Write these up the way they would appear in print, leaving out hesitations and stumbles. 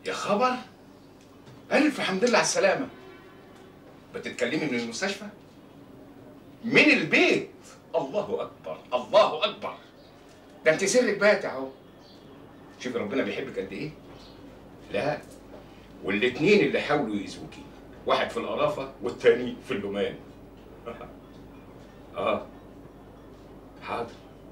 يا خبر، الف حمد لله على السلامه. بتتكلمي من المستشفى؟ من البيت؟ الله اكبر الله اكبر، ده انت سرك باتع اهو. شوفي ربنا بيحبك قد ايه. لا، والاتنين اللي حاولوا يأذوكي، واحد في القرافه والتاني في اللومان. اه حاضر.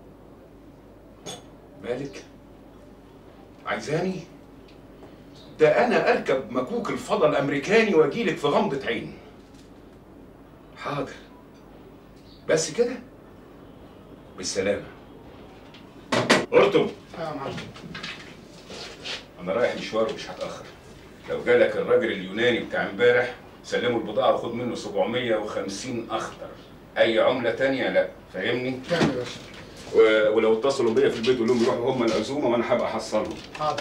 مالك؟ عايزاني؟ ده انا اركب مكوك الفضاء الامريكاني واجيلك في غمضه عين. حاضر، بس كده. بالسلامه. ارتم. يا معلم. انا رايح مشوار ومش هتاخر. لو جالك الراجل اليوناني بتاع امبارح سلمه البضاعه وخد منه 750 اخضر. اي عمله تانية لا، فاهمني؟ تمام يا باشا. ولو اتصلوا بيا في البيت قول لهم يروحوا هم العزومه وانا هبقى احصلهم. حاضر.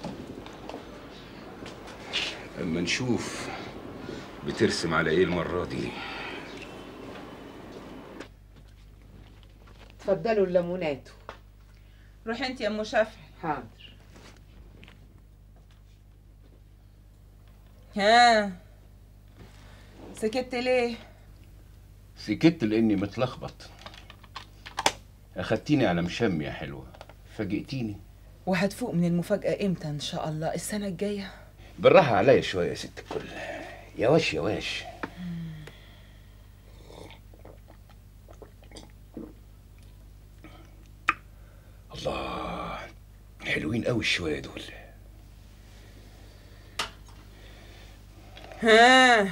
اما نشوف بترسم على ايه المره دي. اتفضلوا الليمونات. روحي انت يا ام شافعي. حاضر. ها سكت ليه؟ سكت لاني متلخبط. اخدتيني على مشم يا حلوه، فاجئتيني. وهتفوق من المفاجأة امتى ان شاء الله؟ السنة الجاية؟ بالراحه عليا شويه يا ست الكل. يواش يواش. الله، حلوين قوي الشويه دول. ها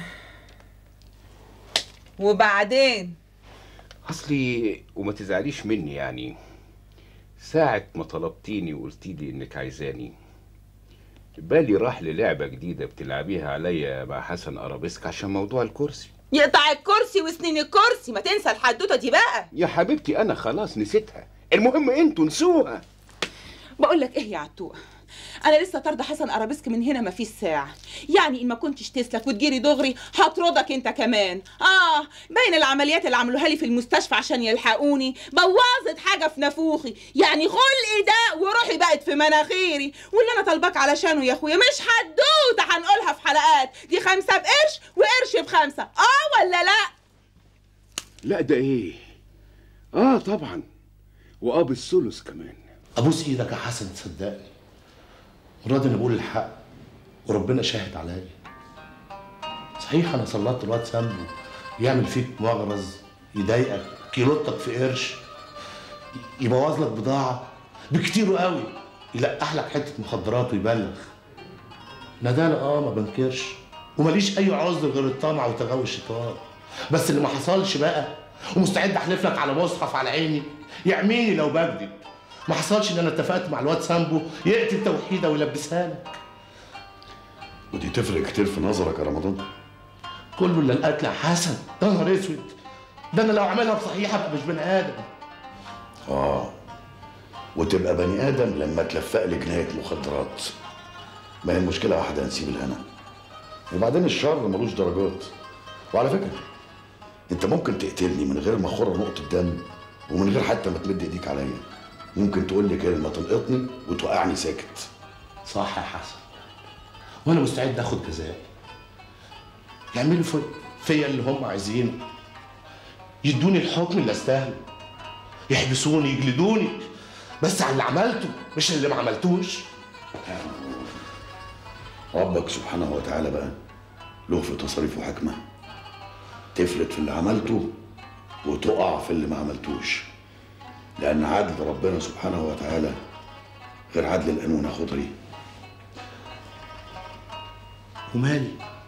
وبعدين؟ اصلي وما تزعليش مني يعني، ساعة ما طلبتيني وقلتي لي انك عايزاني بالي راح للعبة جديدة بتلعبيها عليا مع حسن أرابيسك عشان موضوع الكرسي. يقطع الكرسي وسنين الكرسي، ما تنسى الحدوتة دي بقى. يا حبيبتي أنا خلاص نسيتها، المهم انتوا نسوها. بقول لك ايه يا عتوقة، انا لسه طارده حسن ارابيسك من هنا ما فيش ساعه، يعني ان ما كنتش تسلك وتجيلي دغري هطردك انت كمان. باين العمليات اللي عملوها لي في المستشفى عشان يلحقوني بوظت حاجه في نافوخي، يعني خلقي ده وروحي بقت في مناخيري، واللي انا طالباك علشانه يا اخويا مش حدوته هنقولها في حلقات، دي 5 بقرش وقرش ب5، ولا لا؟ لا ده ايه؟ طبعا، بالثلث كمان. ابوس ايدك يا حسن تصدقني، راضي اني بقول الحق وربنا شاهد عليا. صحيح انا سلطت الواد سامبو يعمل فيك مغرز، يضايقك، يلطك في قرش، يبوظ لك بضاعه بكتير قوي، يلقح لك حته مخدرات ويبلغ. ندالة ما بنكرش، وماليش اي عذر غير الطمع وتغوي الشيطان. بس اللي ما حصلش بقى، ومستعد احلف لك على مصحف على عيني يعميني لو بكذب، ما حصلش ان انا اتفقت مع الواد سامبو يقتل توحيده ويلبسها لك. ودي تفرق كتير في نظرك يا رمضان؟ كله الا القتل يا حسن. يا نهار اسود، ده انا لو عملها بصحيح ابقى مش بني ادم. وتبقى بني ادم لما تلفق لي جنايه مخدرات. ما هي المشكله واحده، نسيب الهنا. وبعدين الشر ملوش درجات. وعلى فكره انت ممكن تقتلني من غير ما اخر نقطه دم، ومن غير حتى ما تمد ايديك عليا. ممكن تقول لي كلمه تلقطني وتوقعني ساكت. صح يا حسن، وانا مستعد اخد جزاء. يعملوا فيا اللي هم عايزينه، يدوني الحكم اللي استاهله، يحبسوني يجلدوني، بس على اللي عملته مش اللي ما عملتوش. ربك سبحانه وتعالى بقى له في تصريفه حكمه، تفلت في اللي عملته وتقع في اللي ما عملتوش، لأن عدل ربنا سبحانه وتعالى غير عدل القانون يا خضري. ومالي؟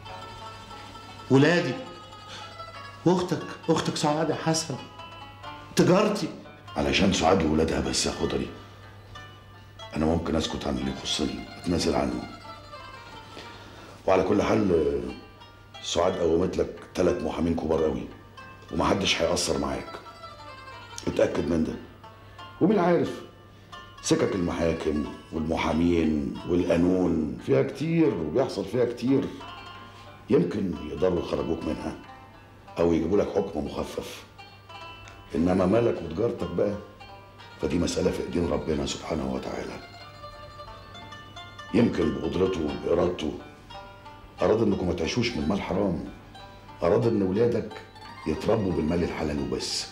ولادي واختك سعاد يا حسن، تجارتي. علشان سعاد وولادها بس يا خضري أنا ممكن أسكت عن اللي يخصني، أتنازل عنه. وعلى كل حال سعاد قومت لك 3 محامين كبار قوي، ومحدش هيأثر معاك، اتأكد من ده. ومين عارف، سكك المحاكم والمحامين والقانون فيها كتير وبيحصل فيها كتير، يمكن يقدروا يخرجوك منها او يجيبوا لك حكم مخفف. انما مالك وتجارتك بقى فدي مسألة في ايدين ربنا سبحانه وتعالى. يمكن بقدرته وبإرادته أراد إنكم ما تعيشوش من مال حرام، أراد إن ولادك يتربوا بالمال الحلال وبس.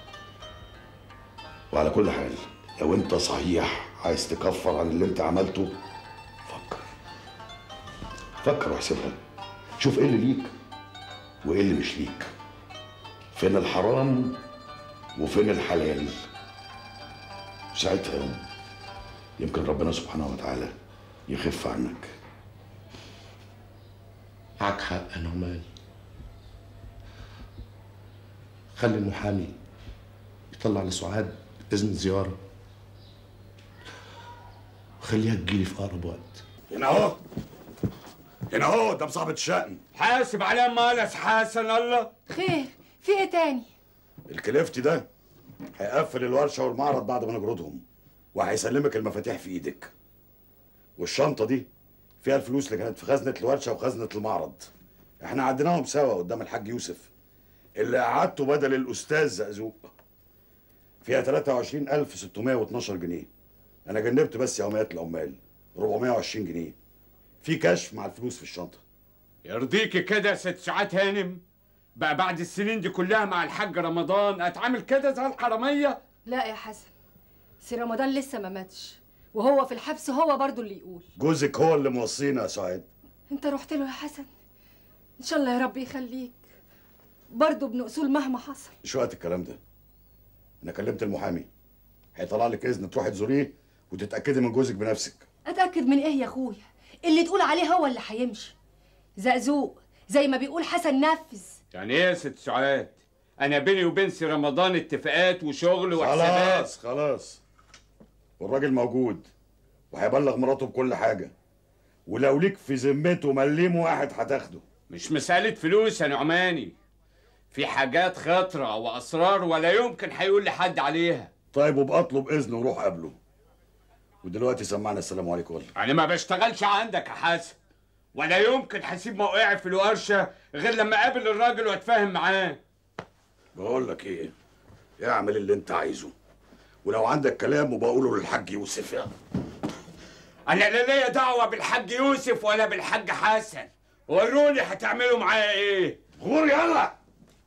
وعلى كل حال لو أنت صحيح عايز تكفر عن اللي أنت عملته، فكر واحسبها، شوف إيه اللي ليك وإيه اللي مش ليك، فين الحرام وفين الحلال. ساعتها يمكن ربنا سبحانه وتعالى يخف عنك. معك حق يا نعمان. خلي المحامي يطلع لسعاد إذن زيارة وخليها تجيلي في أقرب وقت. هنا أهو، هنا أهو قدام صاحبة الشأن. حاسب عليه مالس حسن. الله خير، في ايه تاني؟ الكليفتي ده هيقفل الورشة والمعرض بعد ما نجردهم، وهيسلمك المفاتيح في ايدك. والشنطة دي فيها الفلوس اللي كانت في خزنة الورشة وخزنة المعرض. احنا عديناهم سوا قدام الحاج يوسف اللي قعدته بدل الأستاذ زقزوق. فيها 23612 جنيه. أنا جنبت بس يوميات العمال 420 جنيه. في كشف مع الفلوس في الشنطة. يرضيكي كده يا ست سعاد هانم؟ بقى بعد السنين دي كلها مع الحاج رمضان اتعامل كده زي الحرامية؟ لا يا حسن، سي رمضان لسه ما ماتش، وهو في الحبس هو برضو اللي يقول. جوزك هو اللي موصينا يا سعاد. انت رحت له يا حسن؟ ان شاء الله يا رب يخليك، برضو ابن اصول مهما حصل. مش وقت الكلام ده. انا كلمت المحامي، هيطلع لك اذن تروحي تزوريه وتتاكدي من جوزك بنفسك. اتاكد من ايه يا اخويا؟ اللي تقول عليه هو اللي هيمشي. زقزوق زي ما بيقول حسن نفذ. يعني ايه يا ست سعاد؟ انا بيني وبين سي رمضان اتفاقات وشغل وحسابات. خلاص والراجل موجود وهيبلغ مراته بكل حاجه، ولو ليك في ذمته مليم واحد هتاخده. مش مسألة فلوس يا نعماني، في حاجات خطرة وأسرار ولا يمكن هيقول لحد عليها. طيب وابقى اطلب إذن وروح قابله. ودلوقتي سمعنا السلام عليكم. أنا ما بشتغلش عندك يا حسن، ولا يمكن هسيب موقعي في الورشة غير لما أقابل الراجل وأتفاهم معاه. بقول لك إيه، اعمل اللي أنت عايزه، ولو عندك كلام وبقوله للحاج يوسف. يا أنا لا ليا دعوة بالحاج يوسف ولا بالحاج حسن. وروني هتعملوا معايا إيه؟ غور يلا.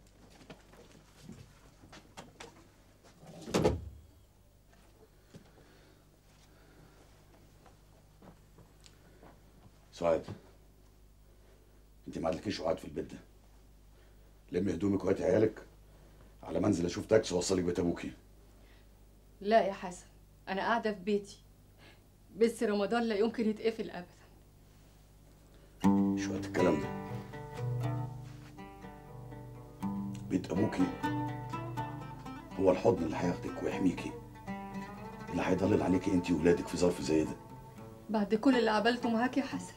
سعاد، انت ما عندكيش وقت في البيت ده. لمي هدومك وهاتي عيالك على منزل اشوف تاكسي اوصلك بيت ابوكي. لا يا حسن، انا قاعده في بيتي، بس رمضان لا يمكن يتقفل ابدا. مش وقت الكلام ده. بيت ابوكي هو الحضن اللي هياخدك ويحميكي، اللي هيضلل عليكي انت وولادك في ظرف زي ده. بعد كل اللي عملته معاك يا حسن.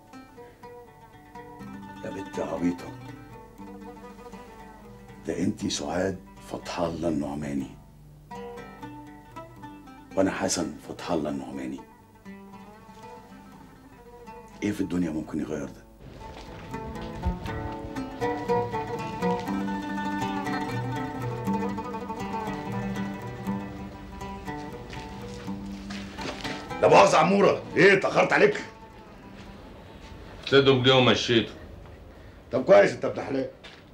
يا بنت عبيطه، ده انت سعاد فتح الله النعماني، وانا حسن فتح الله النعماني. ايه في الدنيا ممكن يغير ده؟ لا مؤاخذة عمورة، ايه اتأخرت عليك؟ سيدهم جه ومشيته. طب كويس انت ابن حلال.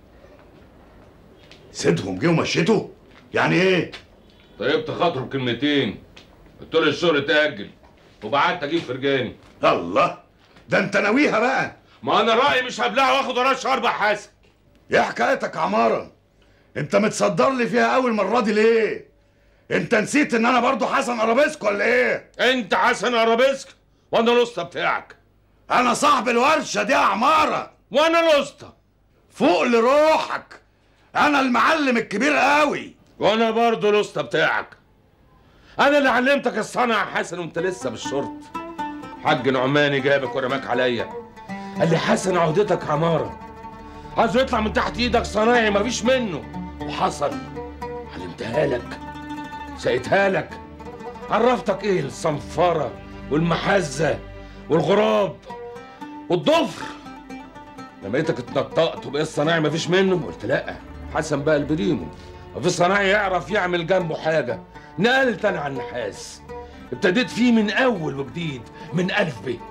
سيدهم جه ومشيته؟ يعني ايه؟ طيبت خاطره بكلمتين، قلت له الشغل اتأجل وبعت اجيب فرجاني. الله، ده انت ناويها بقى. ما انا رأيي مش هبلعه واخد وراه شهر حاسب. ايه حكايتك يا عمارة؟ انت متصدر لي فيها اول مرة دي ليه؟ انت نسيت ان انا برضو حسن ارابيسك ولا ايه؟ انت حسن ارابيسك وانا الاسطى بتاعك. انا صاحب الورشة دي يا عمارة. وانا الاسطى. فوق لروحك، انا المعلم الكبير قوي. وانا برضو الاسطى بتاعك. انا اللي علمتك الصنعة يا حسن وانت لسه بالشرط. حاج نعماني جابك ورماك عليا، قال لي حسن عهدتك عمارة، عايزه يطلع من تحت ايدك صنايعي مفيش منه، وحصل. علمتها لك، سقيتها لك، عرفتك ايه الصنفرة والمحزة والغراب والضفر. لما لقيتك اتنطقت وبقيت صنايعي مفيش منه، قلت لا، حسن بقى البريمو، مفيش صنايعي يعرف يعمل جنبه حاجة. نقلت انا على النحاس، ابتديت فيه من اول وجديد، من الف ب.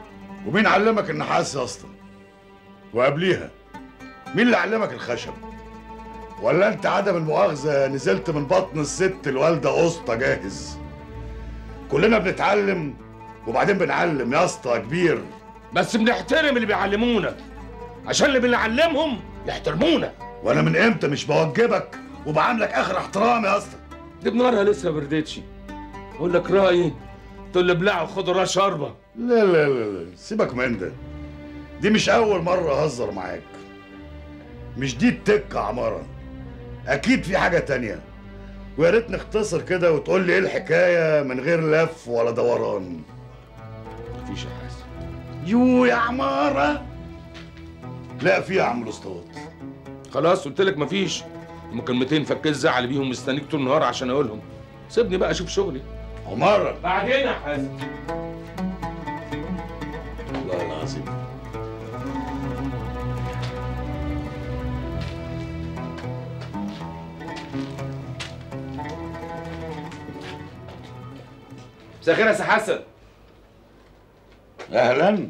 ومين علمك النحاس يا اسطى؟ وقبليها مين اللي علمك الخشب؟ ولا انت عدم المؤاخذه نزلت من بطن الست الوالده قسطه جاهز؟ كلنا بنتعلم وبعدين بنعلم يا اسطى يا كبير. بس بنحترم اللي بيعلمونا عشان اللي بنعلمهم يحترمونا. وانا من امتى مش بوجبك وبعاملك اخر احترام يا اسطى؟ دي بنارها لسه ما بردتش. اقول لك رايي تقول لي ابلعوا خدوا راه شربه. لا لا لا سيبك من ده. دي مش اول مره اهزر معاك. مش دي التكه عماره. اكيد في حاجه تانية. ويا ريت نختصر كده وتقول لي ايه الحكايه من غير لف ولا دوران. مفيش يا حسن. يو يا عماره. لا في يا عم الاسطوات. خلاص قلت لك مفيش. مكالمتين فكيت زعل بيهم مستنيك طول النهار عشان اقولهم. سيبني بقى اشوف شغلي. عماره بعدين يا حسن. والله العظيم. مساء الخير يا سي حسن. اهلا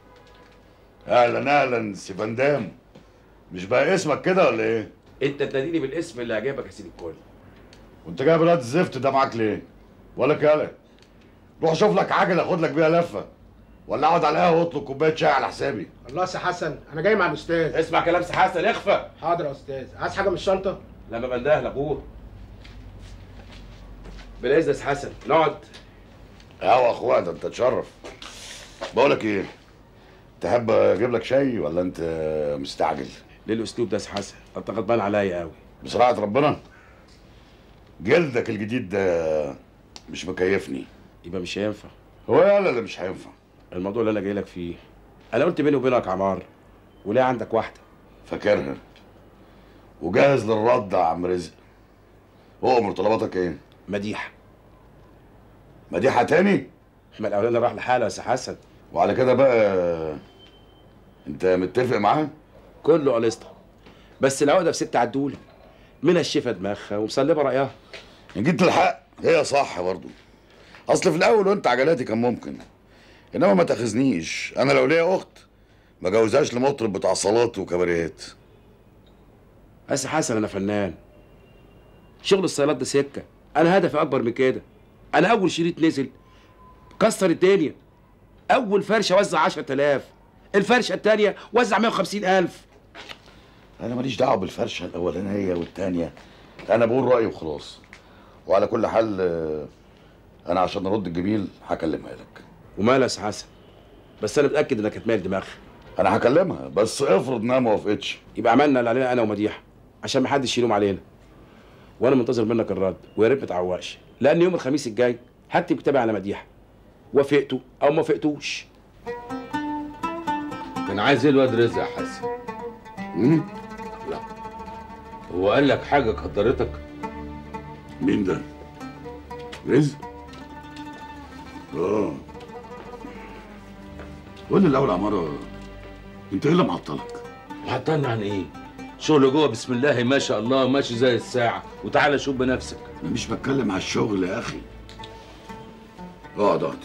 اهلا اهلا سي فندام. مش بقى اسمك كده ولا ايه؟ انت تناديني بالاسم اللي عجبك يا سيدي الكل. وانت جايب الواد الزفت ده معاك ليه؟ ولا كده؟ روح شوف لك عجله اخد لك بيها لفه. ولا اقعد على القهوه واطلب كوبايه شاي على حسابي. الله يا سي حسن انا جاي مع الاستاذ. اسمع كلام سي حسن اخفى. حاضر يا استاذ. عايز حاجه من الشنطه؟ لما بنده لابوه. بالاذن يا سي حسن نقعد. قهوه اخويا ده انت تشرف. بقول لك ايه؟ تحب اجيب لك شاي ولا انت مستعجل؟ ليه الاسلوب ده يا سي حسن؟ انت غضبان عليا قوي. بصراحه ربنا جلدك الجديد ده مش مكيفني. يبقى مش هينفع. هو يالا اللي مش هينفع. الموضوع اللي انا جاي لك فيه انا قلت بيني وبينك عمار وليه عندك واحده فاكرها وجاهز للرد يا عم رزق. اؤمر طلباتك ايه؟ مديحه. مديحه تاني؟ ما الاولاني راح لحاله يا سي حسن. وعلى كده بقى انت متفق معاه؟ كله قلصته بس العقده في ست عدوله منها الشفا دماغها ومسلبه رايها. ان جيت الحق هي صح برضه. اصل في الاول وانت عجلاتي كان ممكن. انما ما تاخذنيش انا لو ليا اخت ما جوزهاش لمطرب بتاع صالات وكباريهات. يا سي حسن انا فنان. شغل الصيادات ده سكه. انا هدفي اكبر من كده. انا اول شريط نزل كسر الدنيا. اول فرشه وزع 10000. الفرشه الثانيه وزع 150000. انا ماليش دعوه بالفرشه الاولانيه والثانيه. انا بقول رايي وخلاص. وعلى كل حال انا عشان ارد الجميل هكلمها لك. ومالها يا سي حسن؟ بس انا متاكد انك هتميل دماغها. انا هكلمها بس افرض انها ما وافقتش. يبقى عملنا اللي علينا انا ومديحه عشان ما حدش يلوم علينا. وانا منتظر منك الرد ويا ريت ما تعوقش لان يوم الخميس الجاي هكتب كتابي على مديحه. وافقتوا او ما وافقتوش. كان عايز ايه الواد رزق يا حسن؟ لا هو قال لك حاجه قدرتك؟ مين ده؟ رزق؟ قول لي الاول عماره انت ايه اللي معطلك؟ معطلني عن ايه؟ شغل جوه بسم الله ما شاء الله ماشي زي الساعه وتعالى شوف بنفسك. انا مش بتكلم على الشغل يا اخي. اقعد اقعد.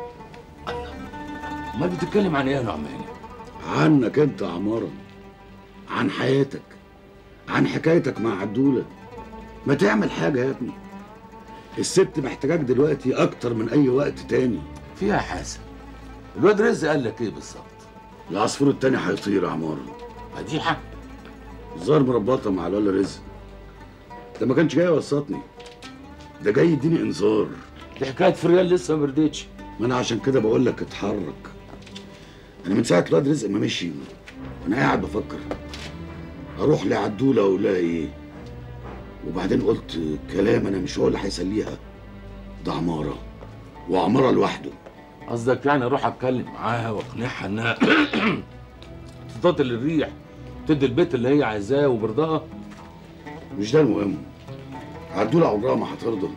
امال بتتكلم عن ايه يا نعمان؟ عنك انت يا عماره. عن حياتك. عن حكايتك مع عدوله. ما تعمل حاجه يا ابني. الست محتاجاك دلوقتي اكتر من اي وقت تاني. فيها حسن. الواد رزق قال لك ايه بالظبط؟ العصفور التاني هيطير يا عماره. مديحه؟ الظاهر مربطه مع الولا رزق. ده ما كانش جاي يوسطني. ده جاي يديني انذار. دي حكايه فريال لسه ما بردتش. ما انا عشان كده بقول لك اتحرك. انا من ساعه الواد رزق ما مشي وانا قاعد بفكر اروح لعدوله اقول لها ايه. وبعدين قلت كلام انا مش هو اللي هيسليها. ده عماره وعماره لوحده. قصدك يعني اروح اتكلم معاها واقنعها انها تفضل الريح تدي البيت اللي هي عايزاه وبرضاها؟ مش ده المهم. عدوله عمرها ما هترضى.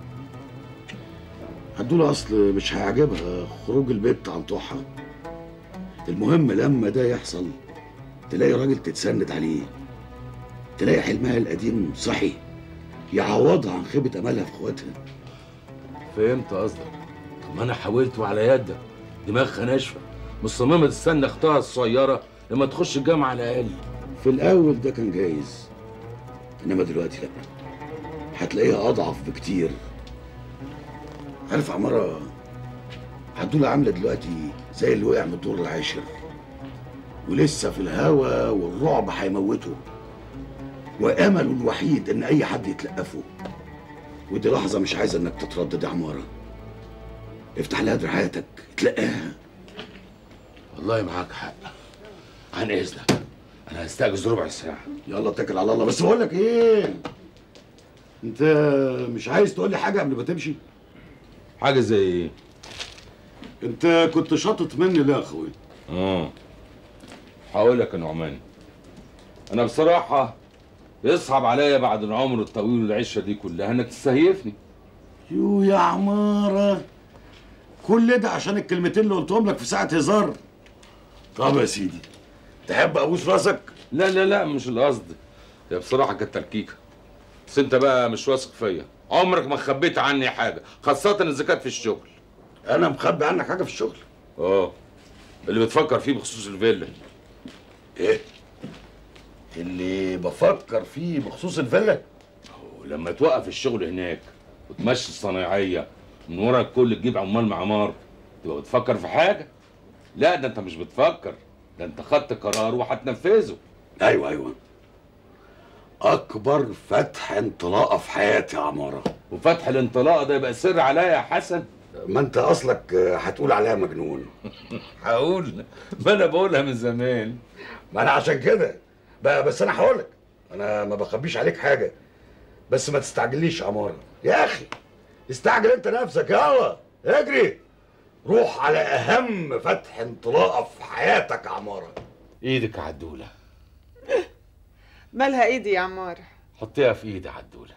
عدوله اصل مش هيعجبها خروج البيت عن طوحها. المهم لما ده يحصل تلاقي راجل تتسند عليه. تلاقي حلمها القديم صحي يعوضها عن خيبه املها في اخواتها. فهمت قصدك. طب ما انا حاولت وعلى يدك دماغها ناشفه مصممه تستنى اختها الصغيره لما تخش الجامعه على الاقل. في الاول ده كان جايز، انما دلوقتي لا، هتلاقيها اضعف بكتير. عارف عمارة، عدولة عامله دلوقتي زي اللي وقع من الدور العاشر ولسه في الهوا والرعب هيموته، وامله الوحيد ان اي حد يتلقفه. ودي لحظه مش عايزه انك تتردد يا عماره. افتح لها دراعاتك تلاقيها. والله معاك حق. عن اذنك انا هستأجز ربع ساعه. يلا اتكل على الله. بس بقول لك ايه، انت مش عايز تقول لي حاجه قبل ما تمشي؟ حاجه زي ايه؟ انت كنت شاطط مني ليه يا اخويا؟ هقول لك يا نعمان، انا بصراحه يصعب عليا بعد العمر الطويل والعشه دي كلها انك تستهيفني. يو يا عماره، كل ده عشان الكلمتين اللي قلتهم لك في ساعه هزار؟ طب يا سيدي، تحب ابوس راسك؟ لا لا لا، مش القصد. هي بصراحه كانت تلكيكه، بس انت بقى مش واثق فيا. عمرك ما خبيت عني حاجه، خاصه اذا كانت في الشغل. انا مخبي عنك حاجه في الشغل؟ اللي بتفكر فيه بخصوص الفيلا. ايه اللي بفكر فيه بخصوص الفيلا؟ لما توقف الشغل هناك وتمشي الصنايعيه من ورا الكل تجيب عمال معمار، تبقى بتفكر في حاجه؟ لا، ده انت مش بتفكر، ده انت خدت قرار وهتنفذه. ايوه، اكبر فتح انطلاقه في حياتي يا عماره. وفتح الانطلاقه ده يبقى سر عليا يا حسن؟ ما انت اصلك هتقول عليها مجنون. هقول؟ ما انا بقولها من زمان. ما انا عشان كده بقى، بس انا هقول لك، انا ما بخبيش عليك حاجه، بس ما تستعجليش يا عماره. يا اخي استعجل انت نفسك، يلا اجري روح على اهم فتح انطلاقه في حياتك يا عماره. ايدك يا عدوله. مالها ايدي يا عماره؟ حطيها في ايدي يا عدوله.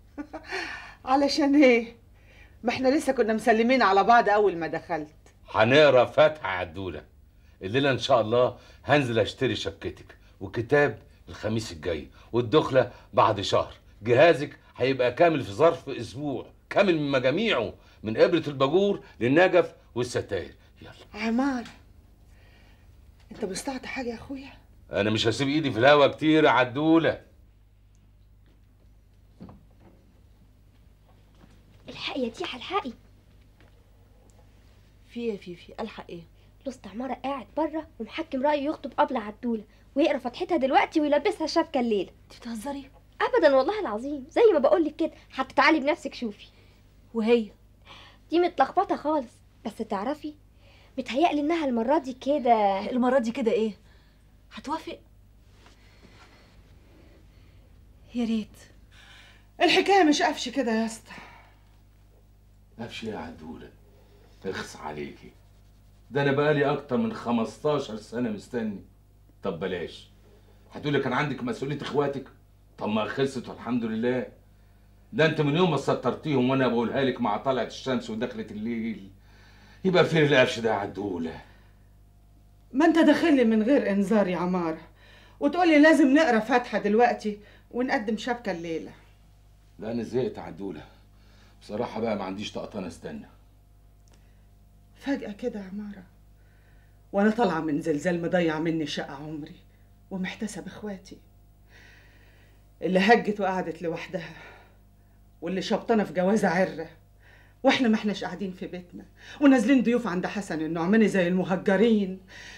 علشان ايه؟ ما احنا لسه كنا مسلمين على بعض اول ما دخلت. هنقرا فاتحه يا عدوله الليله ان شاء الله. هنزل اشتري شبكتك وكتاب الخميس الجاي، والدخله بعد شهر. جهازك هيبقى كامل في ظرف اسبوع، كامل من مجاميعه، من ابره الباجور للنجف والستاير. يلا عمار، انت مستعد حاجه يا اخويا؟ انا مش هسيب ايدي في الهوا كتير يا عدوله. الحقي يا تيحة الحقي. في ايه فيفي؟ الحق ايه؟ لوست عمارة قاعد بره ومحكم رأيه يخطب قبل عدولة ويقرا فتحتها دلوقتي ويلبسها الشبكة الليلة. انت بتهزري؟ ابدا والله العظيم، زي ما بقولك كده. حتى تعالي بنفسك شوفي. وهي دي متلخبطة خالص، بس تعرفي متهيألي انها المرة دي كده. المرة دي كده ايه؟ هتوافق؟ يا ريت. الحكايه مش قفش كده يا اسطى. قفش يا عدوله؟ اخص عليكي، ده انا بقالي اكتر من 15 سنه مستني. طب بلاش، هتقولي كان عندك مسؤوليه اخواتك؟ طب ما خلصت والحمد لله. ده انت من يوم ما سطرتيهم وانا بقولها لك مع طلعت الشمس ودخلت الليل. يبقى فين القفش ده يا عدوله؟ ما انت داخلي من غير انذار يا عماره، وتقولي لازم نقرا فاتحه دلوقتي ونقدم شبكه الليله. لا انا زهقت يا عدوله بصراحه، بقى ما عنديش طاقه استنى. فجأة كده يا عمارة، وانا طالعة من زلزال مضيع مني شقة عمري ومحتسب اخواتي، اللي هجت وقعدت لوحدها، واللي شبطانة في جوازة عرة، واحنا ما احناش قاعدين في بيتنا ونازلين ضيوف عند حسن النعماني زي المهجرين.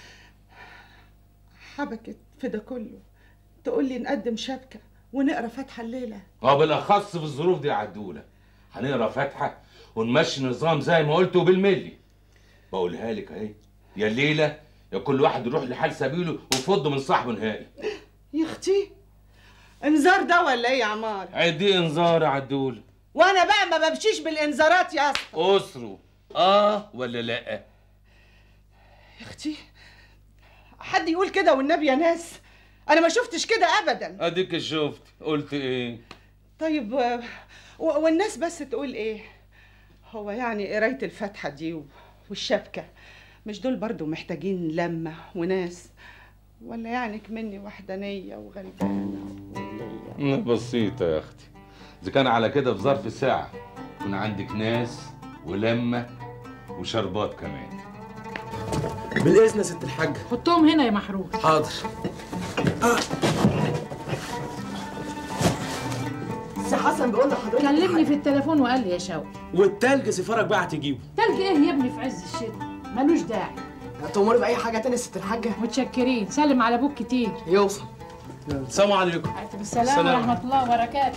حبكت في ده كله تقولي نقدم شبكة ونقرا فاتحة الليلة. بالاخص في الظروف دي يا عدوله هنقرا فاتحه ونمشي نظام زي ما قلت وبالملي. بقولها لك اهي، يا الليله يا كل واحد يروح لحال سبيله ويفض من صاحبه نهائي. يا اختي، انذار ده ولا ايه يا عمار؟ عدي انذار يا عدوله. وانا بقى ما بمشيش بالانذارات يا اسطى. اسره ولا لا؟ يا اختي، حد يقول كده والنبي يا ناس؟ انا ما شفتش كده ابدا. اديك شفت، قلت ايه؟ طيب والناس بس تقول ايه؟ هو يعني قرايه الفاتحه دي والشبكه مش دول برضو محتاجين لمه وناس؟ ولا يعني كمني وحدانيه وغلبانه؟ بسيطه يا اختي، اذا كان على كده في ظرف ساعه يكون عندك ناس ولمه وشربات كمان. بالاذن يا ست الحاجه. حطهم هنا يا محروس. حاضر. سي حسن بيقول لحضرتك كلمني في التليفون وقال لي يا شوقي. والتلج سفارك بقى هتجيبه. تلج ايه يا ابني في عز الشتاء؟ ملوش داعي. هتأمري بأي حاجة تانية يا ست الحاجة؟ متشكرين، سلم على ابوك كتير. يوصل. السلام عليكم. وعليكم السلام ورحمة الله وبركاته.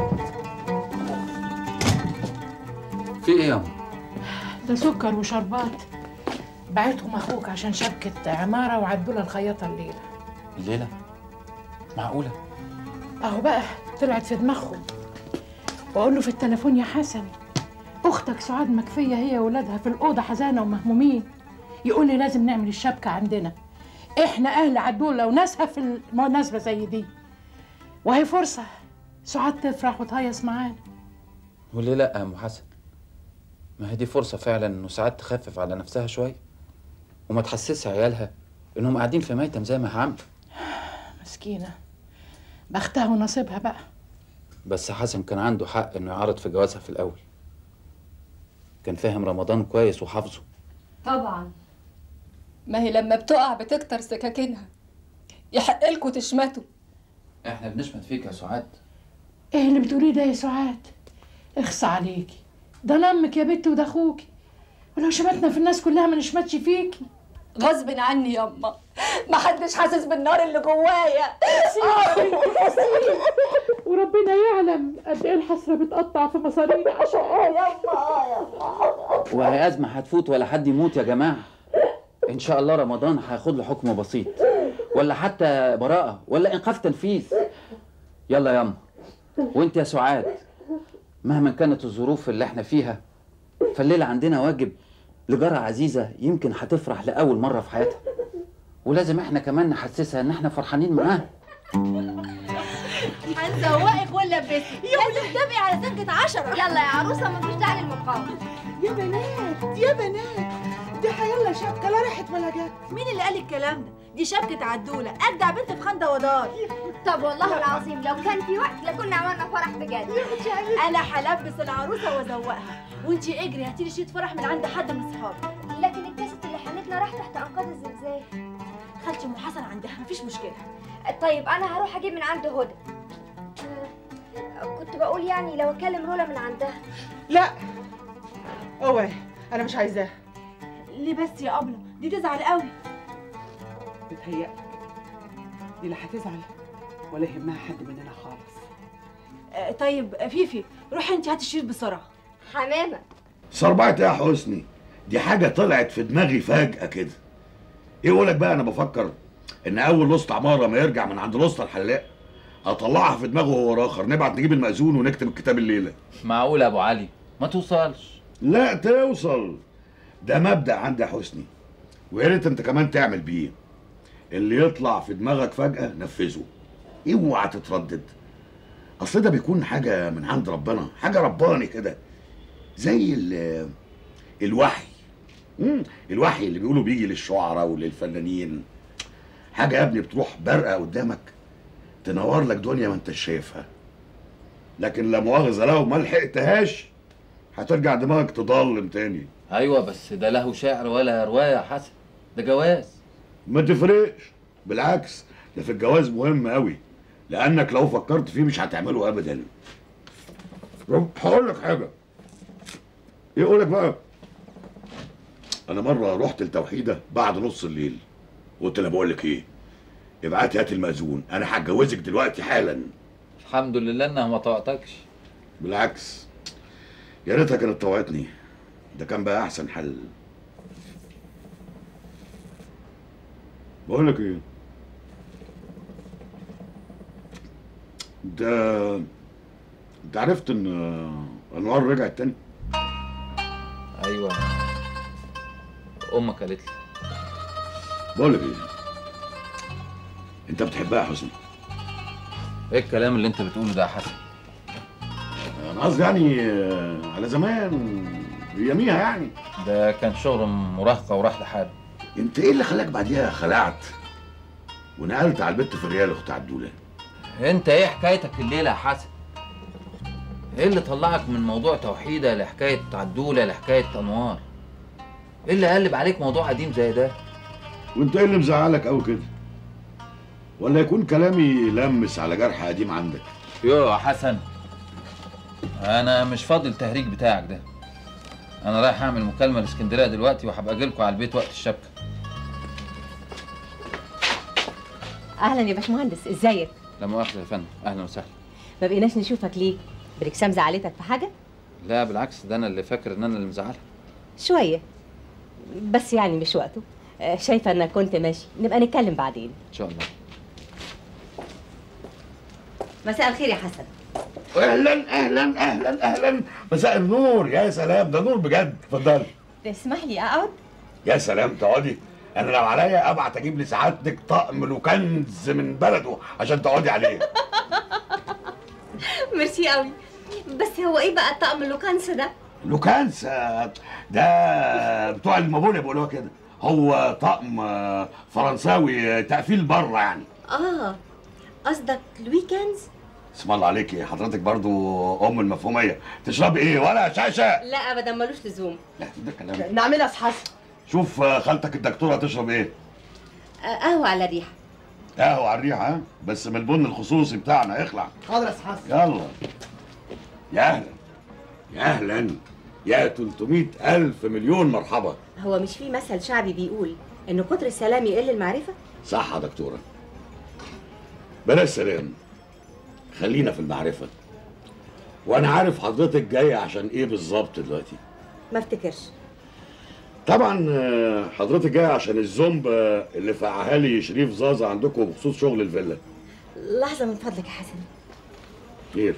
في ايه يا ده سكر وشربات بعتهم اخوك عشان شبكة عمارة وعدوا لها الخياطة الليلة. الليلة؟ معقولة؟ اهو بقى طلعت في دماغهم. واقول له في التليفون يا حسن اختك سعاد مكفية هي وولادها في الأوضة حزانة ومهمومين. يقول لي لازم نعمل الشبكة عندنا. احنا اهل عدولة وناسها في المناسبة زي دي. وهي فرصة سعاد تفرح وتهيص معانا. وليه لا يا ام حسن؟ ما هي دي فرصة فعلا انه ساعات تخفف على نفسها شوية وما تحسسش عيالها انهم قاعدين في ميتم زي ما عملوا. مسكينة بختها ونصيبها بقى. بس حسن كان عنده حق انه يعرض في جوازها في الاول. كان فاهم رمضان كويس وحافظه. طبعا ما هي لما بتقع بتكتر سكاكينها. يحق لكم تشمتوا. احنا بنشمت فيك يا سعاد. ايه اللي بتقوليه ده يا سعاد؟ اخصى عليكي، ده نمك يا بنت وده اخوكي. ولو شمتنا في الناس كلها ما نشمتش فيكي. غصب عني ياما، ما حدش حاسس بالنار اللي جوايا. وربنا يعلم قد ايه الحسره بتقطع في مصاريني عشان ياما. وهي ازمه هتفوت ولا حد يموت يا جماعه. ان شاء الله رمضان هياخد له حكم بسيط ولا حتى براءه ولا ايقاف تنفيذ. يلا ياما. وانت يا سعاد مهما كانت الظروف اللي احنا فيها فالليله عندنا واجب لجارة عزيزة يمكن هتفرح لأول مرة في حياتها، ولازم احنا كمان نحسسها ان احنا فرحانين معاها. هنزوقك ونلبسك، لازم تبقي على سنجة 10. يلا يا عروسة مفيش داعي للمقاومة. يا بنات يا بنات، دي حيلا شبكة لا راحت ولا جت. مين اللي قال الكلام ده؟ دي شبكة عدولة، أجدع بنت في خندق ودار. طب والله العظيم لو كان في وقت لكنا عملنا فرح بجد. أنا هلبس العروسة وأزوقها، وأنتي اجري هاتيلي شريط فرح من عند حد من صحابي. لكن الكاسيت اللي حنتنا راح تحت أنقاض الزلزال. خالتي أم حسن عندها مفيش مشكلة. طيب أنا هروح أجيب من عند هدى. كنت بقول يعني لو أكلم رولا من عندها. لا اوعي، أنا مش عايزاها. ليه بس يا أبلة؟ دي تزعل قوي. بتهيألك دي لا هتزعل ولا يهمها حد مننا خالص. طيب فيفي روحي انت هاتي الشريط بسرعه. حمامه صربعت يا حسني، دي حاجه طلعت في دماغي فجاه كده. ايه اقولك بقى، انا بفكر ان اول لص عماره ما يرجع من عند لص الحلاق اطلعها في دماغه هو راخر، نبعت نجيب المأذون ونكتب الكتاب الليله. معقول يا ابو علي ما توصلش؟ لا توصل، ده مبدأ عندي يا حسني، ويا ريت انت كمان تعمل بيه. اللي يطلع في دماغك فجأة نفذه، اوعى تتردد. اصل ده بيكون حاجة من عند ربنا، حاجة رباني كده، زي الوحي. الوحي اللي بيقولوا بيجي للشعراء وللفنانين. حاجة يا ابني بتروح برقة قدامك تنور لك دنيا ما انتش شايفها، لكن لا مؤاخذة لو ما لحقتهاش هترجع دماغك تضلم تاني. ايوه بس ده له شعر ولا رواية يا حسن، ده جواز. ما تفرقش، بالعكس ده في الجواز مهم قوي، لانك لو فكرت فيه مش هتعمله ابدا. هقول لك حاجه، ايه اقول لك بقى، انا مره رحت لتوحيده بعد نص الليل، قلت لها بقول لك ايه، ابعتي هات المأذون، انا هتجوزك دلوقتي حالا. الحمد لله انها ما طوعتكش. بالعكس يا ريتها كانت طوعتني، ده كان بقى احسن حل. بقول لك ايه، انت عرفت ان انوار رجعت تاني؟ ايوه امك قالت لي. بقول لك ايه، انت بتحبها يا حسن؟ ايه الكلام اللي انت بتقوله ده يا حسن؟ انا قصدي يعني على زمان اياميها يعني. ده كان شغل مراهقه وراح لحاله. انت ايه اللي خلاك بعديها خلعت ونقلت على البت في الريال اخت عدوله؟ انت ايه حكايتك الليله يا حسن؟ ايه اللي طلعك من موضوع توحيده لحكايه عدوله لحكايه انوار؟ ايه اللي قلب عليك موضوع قديم زي ده؟ وانت ايه اللي مزعلك قوي كده؟ ولا يكون كلامي لمس على جرح قديم عندك؟ يا حسن، انا مش فاضي التهريج بتاعك ده. انا رايح اعمل مكالمه لاسكندريه دلوقتي وهبقى اجيلكوا على البيت وقت الشبكه. اهلا يا باشمهندس، ازيك؟ لا مؤاخذه يا فندم، اهلا وسهلا. ما بقيناش نشوفك ليه؟ بركسام زعلتك في حاجه؟ لا بالعكس، ده انا اللي فاكر ان انا اللي مزعلها. شويه بس يعني مش وقته. شايفه انك كنت ماشي، نبقى نتكلم بعدين ان شاء الله. مساء الخير يا حسن. اهلا اهلا اهلا اهلا، مساء النور. يا سلام، ده نور بجد. اتفضلي. تسمح لي اقعد؟ يا سلام، تقعدي. انا لو عليا ابعت اجيب لسعادتك طقم لوكنز من بلده عشان تقعدي عليه. ميرسي قوي. بس هو ايه بقى الطقم اللوكانس ده؟ لوكانس ده بتوع المابولة بيقولوها كده. هو طقم فرنساوي تقفيل بره يعني. قصدك الويكندز؟ اسم الله عليكي، حضرتك برضو ام المفهوميه. تشربي ايه ولا شاشه؟ لا ابدا، ملوش لزوم. لا ده كلام. نعملها يا حسن. شوف خالتك الدكتوره هتشرب ايه؟ قهوه على الريحه. قهوه على الريحه، ها؟ بس من البن الخصوصي بتاعنا. اخلع. حاضر يا حسن. يلا. يا اهلا يا اهلا يا 300,000 مليون مرحبا. هو مش في مثل شعبي بيقول ان كتر السلام يقل المعرفه؟ صح يا دكتوره. بلاش سلام، خلينا في المعرفه. وانا عارف حضرتك جايه عشان ايه بالظبط دلوقتي. ما افتكرش. طبعا حضرتك جايه عشان الزومبا اللي فقعها لي شريف زازا عندكم بخصوص شغل الفيلا. لحظه من فضلك يا حسن. خير؟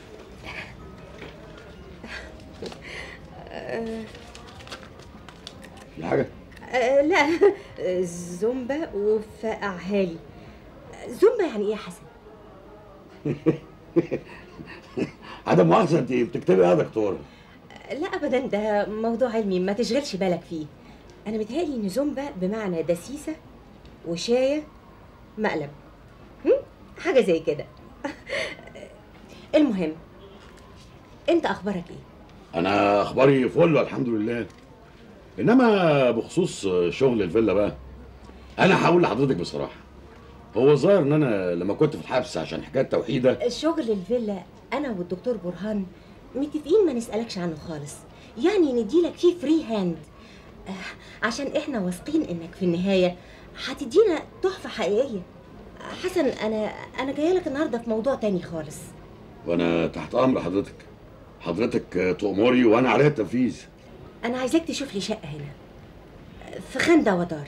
في حاجه؟ لا، زومبا وفقعها لي. زومبا يعني ايه يا حسن؟ عدم مؤاخذه، انت بتكتبي ايه يا دكتوره؟ لا ابدا، ده موضوع علمي ما تشغلش بالك فيه. انا متهيألي ان زومبا بمعنى دسيسه وشايه مقلب، حاجه زي كده. المهم، انت اخبارك ايه؟ انا اخباري فل الحمد لله. انما بخصوص شغل الفيلا بقى، انا هقول لحضرتك بصراحه. هو الظاهر ان انا لما كنت في الحبس عشان حكايه توحيده، شغل الفيلا انا والدكتور برهان متفقين ما نسألكش عنه خالص، يعني نديلك فيه فري هاند، عشان احنا واثقين انك في النهايه هتدينا تحفه حقيقيه. حسن، انا جايه لك النهارده في موضوع تاني خالص. وانا تحت امر حضرتك. حضرتك تؤمري وانا عليا التنفيذ. انا عايزاك تشوف لي شقه هنا في خندق ودار.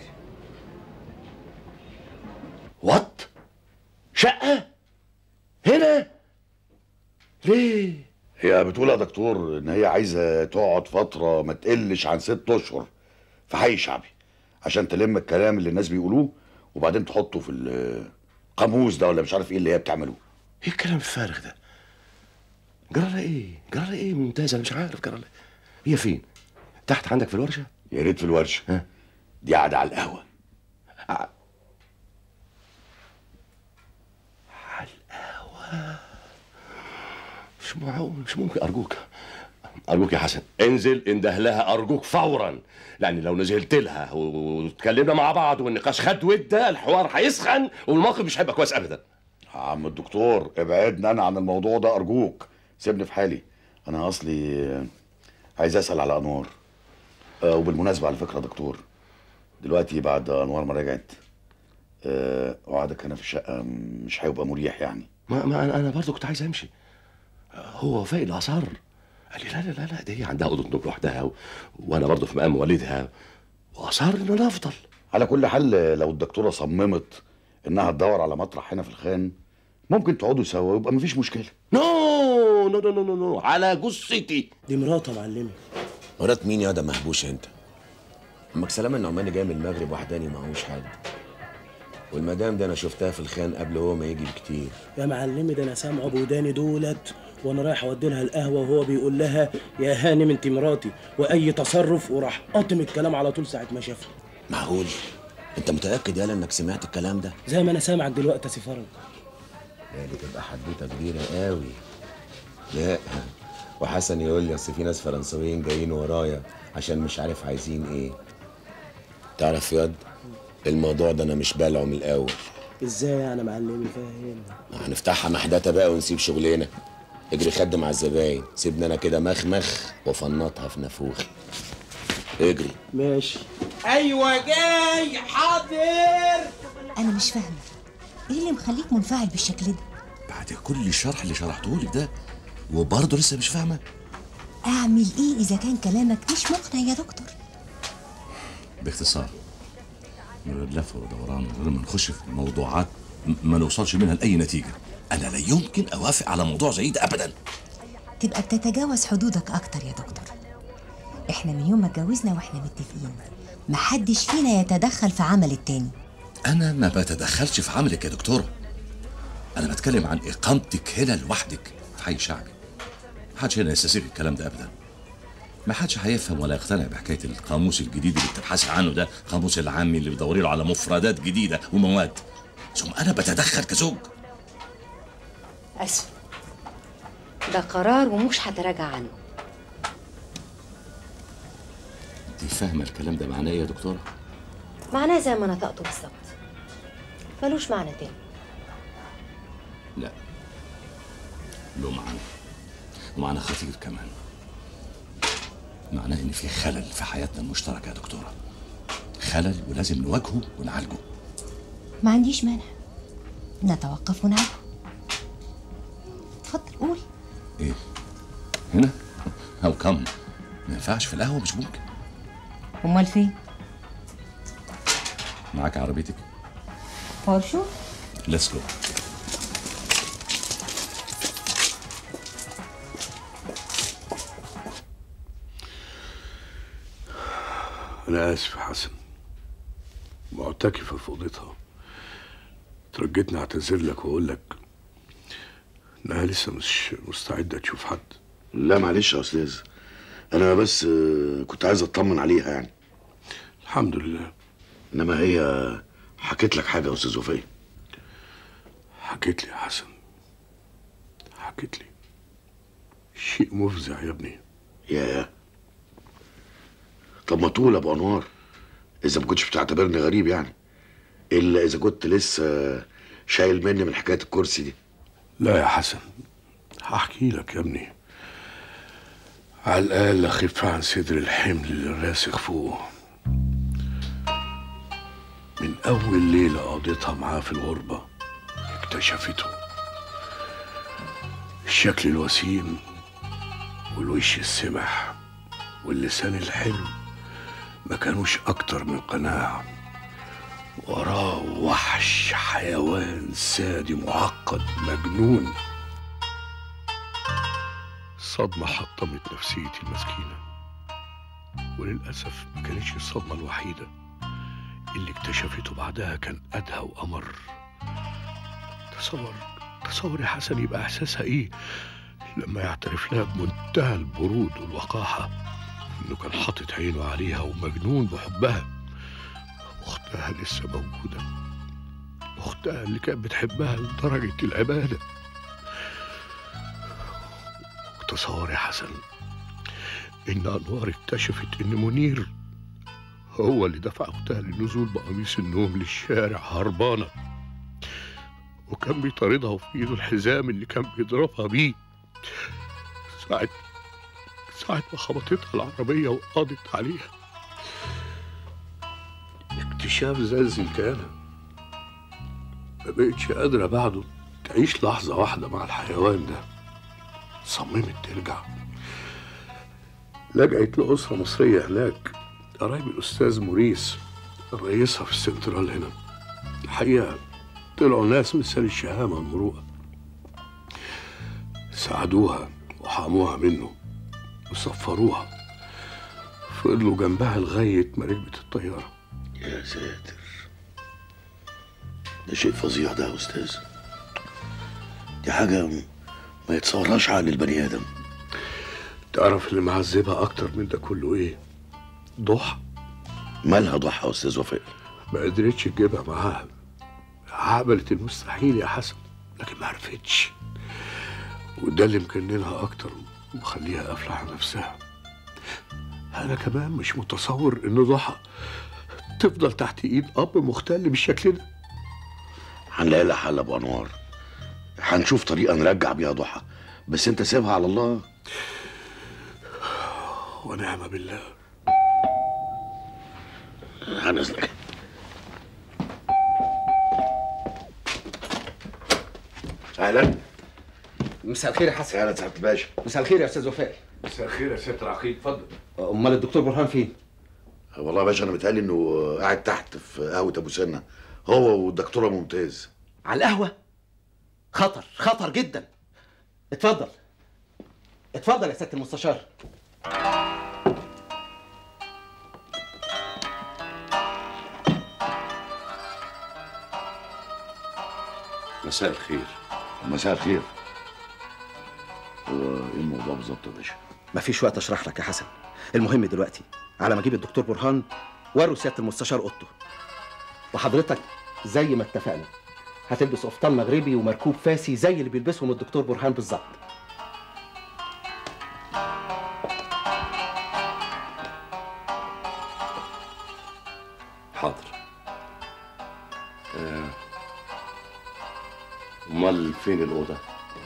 وات؟ شقه هنا؟ ليه؟ هي بتقول يا دكتور ان هي عايزه تقعد فتره ما تقلش عن 6 اشهر في حي شعبي عشان تلم الكلام اللي الناس بيقولوه وبعدين تحطه في القاموس ده ولا مش عارف ايه اللي هي بتعمله. ايه الكلام الفارغ ده؟ جرالها ايه؟ جرالها ايه ممتاز؟ انا مش عارف جرالها. هي فين؟ تحت عندك في الورشه؟ يا ريت في الورشه. ها؟ دي قاعده على القهوه. على القهوه؟ مش معقول، مش ممكن. ارجوك يا حسن، انزل انده لها ارجوك فورا، لان لو نزلت لها واتكلمنا مع بعض والنقاش خد وده الحوار هيسخن والموقف مش هيبقى كويس ابدا. عم الدكتور ابعدنا انا عن الموضوع ده ارجوك، سيبني في حالي. انا اصلي عايز اسال على انوار. وبالمناسبه على فكره يا دكتور، دلوقتي بعد انوار ما رجعت قعدك هنا في الشقه مش هيبقى مريح يعني. ما انا برضه كنت عايز امشي. هو وفاء اللي اصر، قال لي لا لا لا دي عندها اوضه نوم لوحدها وانا برضه في مقام والدها، واصر ان انا افضل. على كل حال لو الدكتوره صممت انها تدور على مطرح هنا في الخان ممكن تقعدوا سوا ويبقى مفيش مشكله. نو نو نو نو نو على جثتي. دي مراته يا معلمي. مرات مين يا ده مهبوش انت؟ امك سلامه النعماني جاي من المغرب وحداني معهوش حد، والمدام ده انا شفتها في الخان قبل هو ما يجي بكتير. يا معلمي ده انا سامعه بوداني دولت وانا رايح اودي لها القهوه وهو بيقول لها يا هانم انت مراتي واي تصرف، وراح قاطم الكلام على طول ساعه ما شافني. معقول؟ انت متاكد يالا انك سمعت الكلام ده؟ زي ما انا سامعك دلوقتي يا سي فرج. دي تبقى حدوته كبيره قوي. لا وحسن يقول لي اصل في ناس فرنساويين جايين ورايا عشان مش عارف عايزين ايه. تعرف ياض الموضوع ده انا مش بالعه من الاول. ازاي يعني يا معلمي؟ فاهم. هنفتحها محدثه بقى ونسيب شغلنا. اجري خدم على الزباين، سيبني انا كده مخمخ وفنطها في نافوخي. اجري. ماشي. ايوه جاي حاضر. انا مش فاهمه ايه اللي مخليك منفعل بالشكل ده بعد كل الشرح اللي شرحته لك ده وبرضه لسه مش فاهمه؟ اعمل ايه اذا كان كلامك مش مقنع يا دكتور؟ باختصار، من غير لف ودوران من غير ما نخش في موضوعات ما نوصلش منها لاي نتيجه، انا لا يمكن اوافق على موضوع زي ده ابدا. تبقى بتتجاوز حدودك اكتر يا دكتور. احنا من يوم ما اتجوزنا واحنا متفقين محدش فينا يتدخل في عمل التاني. انا ما بتدخلش في عملك يا دكتوره، انا بتكلم عن اقامتك هنا لوحدك في حي شعبي. محدش هنا يستسيغ الكلام ده ابدا. ما حدش هيفهم ولا يقتنع بحكايه القاموس الجديد اللي بتبحثي عنه ده، القاموس العامي اللي بتدوري له على مفردات جديده ومواد. ثم انا بتدخل كزوج. اسف، ده قرار ومش هتراجع عنه. انت فاهمه الكلام ده معناه ايه يا دكتوره؟ معناه زي ما نطقته بالظبط، ملوش معنى تاني. لا، له معنى، ومعنى خطير كمان. معناه ان في خلل في حياتنا المشتركه يا دكتوره، خلل ولازم نواجهه ونعالجه. ما عنديش مانع نتوقف ونعالجه. اتفضل قول. ايه؟ هنا؟ هاو كم؟ ما ينفعش في القهوه؟ مش ممكن. امال فين؟ معاك عربيتك؟ شو؟ ليتس جو. أنا آسف يا حسن، معتكفة في أوضتها. ترجتني أعتذر لك وأقول لك إنها لسه مش مستعدة تشوف حد. لا معلش يا أستاذ، أنا بس كنت عايز أطمن عليها يعني. الحمد لله. إنما هي حكيت لك حاجة يا أستاذ وفاء؟ حكيت لي يا حسن، حكيت لي شيء مفزع يا ابني. ياه، طب ما تقول يا ابو انوار، اذا ما كنتش بتعتبرني غريب يعني، الا اذا كنت لسه شايل مني من حكايه الكرسي دي. لا يا حسن، هحكي لك يا ابني، على الاقل اخف عن صدر الحمل اللي راسخ فوقه. من اول ليله قضيتها معاه في الغربه اكتشفته. الشكل الوسيم والوش السمح واللسان الحلو ما كانوش اكتر من قناع. وراه وحش، حيوان سادي معقد مجنون. صدمة حطمت نفسيتي المسكينة، وللأسف ما كانتش الصدمة الوحيدة. اللي اكتشفته بعدها كان أدهى وأمر. تصور يا حسن يبقى إحساسها إيه لما يعترف لها بمنتهى البرود والوقاحة إنه كان حاطط عينه عليها ومجنون بحبها. أختها لسه موجودة، أختها اللي كانت بتحبها لدرجة العبادة. وتصور يا حسن إن أنوار اكتشفت إن منير هو اللي دفع أختها للنزول بقميص النوم للشارع هربانة، وكان بيطاردها وفي إيده الحزام اللي كان بيضربها بيه. ساعة ما خبطتها العربية وقضت عليها. اكتشاف زلزل كان ما بقتش قادرة بعده تعيش لحظة واحدة مع الحيوان ده. صممت ترجع، لجأت لأسرة مصرية هناك، قرايب الأستاذ موريس رئيسها في السنترال هنا. الحقيقة طلعوا ناس مثال الشهامة والمروءة، ساعدوها وحاموها منه وصفروها، فضلوا جنبها لغاية ما ركبت الطيارة. يا ساتر، ده شيء فظيع ده يا أستاذ. دي حاجة ما يتصورهاش عقل البني آدم. تعرف اللي معذبها أكتر من ده كله إيه؟ ضحى. مالها ضحى يا أستاذ وفاء؟ ما قدرتش تجيبها معاها، عملت المستحيل يا حسن لكن ما عرفتش، وده اللي مجننها أكتر ومخليها قافلة على نفسها. أنا كمان مش متصور إن ضحى تفضل تحت ايد اب مختل بالشكل ده؟ هنلاقي لها حل يا ابو انوار. هنشوف طريقه نرجع بيها ضحى، بس انت سيبها على الله. ونعم بالله. هنزلك. اهلا. مساء الخير يا حسن. اهلا سعاده الباشا. مساء الخير يا استاذ وفاء. مساء الخير يا سياده العقيد، اتفضل. امال الدكتور برهان فين؟ والله يا باشا انا متهيألي انه قاعد تحت في قهوه ابو سنه، هو والدكتوره ممتاز. على القهوه؟ خطر خطر جدا. اتفضل اتفضل يا سياده المستشار. مساء الخير. مساء الخير. هو ايه الموضوع بالظبط يا باشا؟ مفيش وقت اشرح لك يا حسن. المهم دلوقتي على ما اجيب الدكتور برهان وروا سياده المستشار اوضته. وحضرتك زي ما اتفقنا هتلبس قفطان مغربي ومركوب فاسي زي اللي بيلبسهم الدكتور برهان بالظبط. حاضر. امال فين الاوضه؟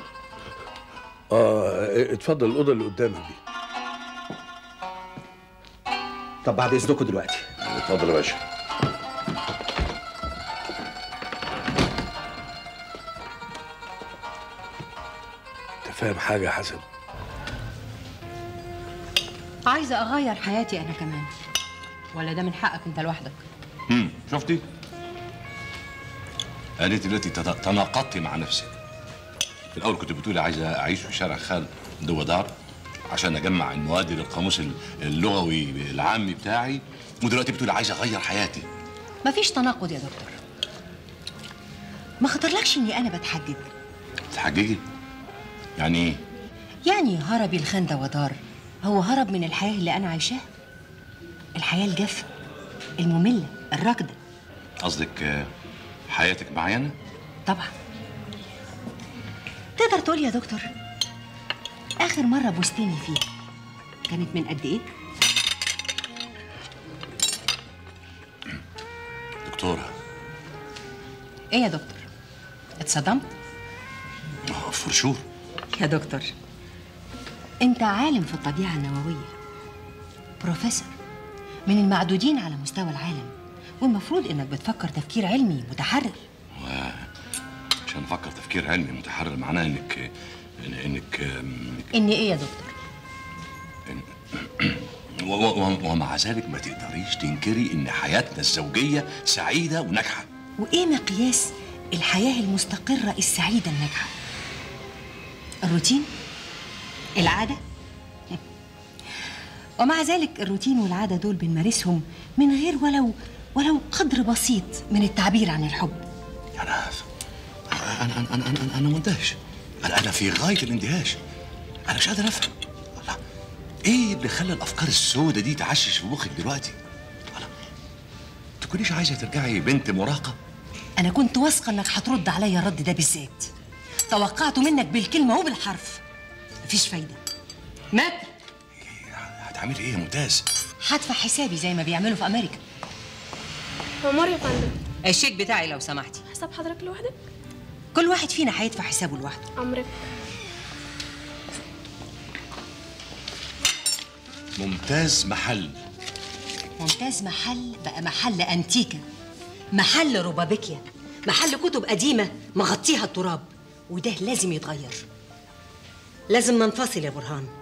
اتفضل الاوضه اللي قدامك دي. طب بعد اذنكم دلوقتي. اتفضل يا باشا. انت فاهم حاجه يا حسن؟ عايزه اغير حياتي انا كمان، ولا ده من حقك انت لوحدك؟ شفتي؟ قالت دلوقتي تناقضتي مع نفسك. في الاول كنت بتقولي عايزه اعيش في شارع خالد دوادار عشان اجمع المواد للقاموس اللغوي العامي بتاعي، ودلوقتي بتقولي عايزه اغير حياتي. مفيش تناقض يا دكتور. ما خطرلكش اني انا بتحجج؟ تحججي؟ يعني ايه؟ يعني هربي الخان دوادار هو هرب من الحياه اللي انا عايشاها، الحياه الجافه الممله الراكده. قصدك حياتك معايا انا؟ طبعا. تقدر تقول يا دكتور اخر مره بوستني فيه كانت من قد ايه؟ دكتوره. ايه يا دكتور؟ اتصدمت؟ فرشور. يا دكتور انت عالم في الطبيعه النوويه، بروفيسور من المعدودين على مستوى العالم، والمفروض انك بتفكر تفكير علمي متحرر. عشان افكر تفكير علمي متحرر معناه انك ان ايه يا دكتور؟ ومع ذلك ما تقدريش تنكري ان حياتنا الزوجيه سعيده وناجحه. وايه مقياس الحياه المستقره السعيده الناجحه؟ الروتين؟ العاده؟ ومع ذلك الروتين والعاده دول بنمارسهم من غير ولو قدر بسيط من التعبير عن الحب. أنا مندهش. أنا في غاية الاندهاش. أنا مش قادر أفهم. الله، إيه اللي خلى الأفكار السوداء دي تعشش في مخك دلوقتي؟ الله، تكونيش عايزة ترجعي بنت مراهقة؟ أنا كنت واثقة إنك هترد عليا الرد ده بالذات. توقعته منك بالكلمة وبالحرف. مفيش فايدة. مات. هتعملي إيه يا ممتاز؟ هدفع حسابي زي ما بيعملوا في أمريكا. عمر يا فندم. الشيك بتاعي لو سمحتي. حساب حضرتك لوحدك؟ كل واحد فينا هيدفع حسابه لوحده. أمرك. ممتاز محل. ممتاز محل بقى محل أنتيكا، محل روبابيكيا، محل كتب قديمة مغطيها التراب، وده لازم يتغير. لازم ننفصل يا برهان.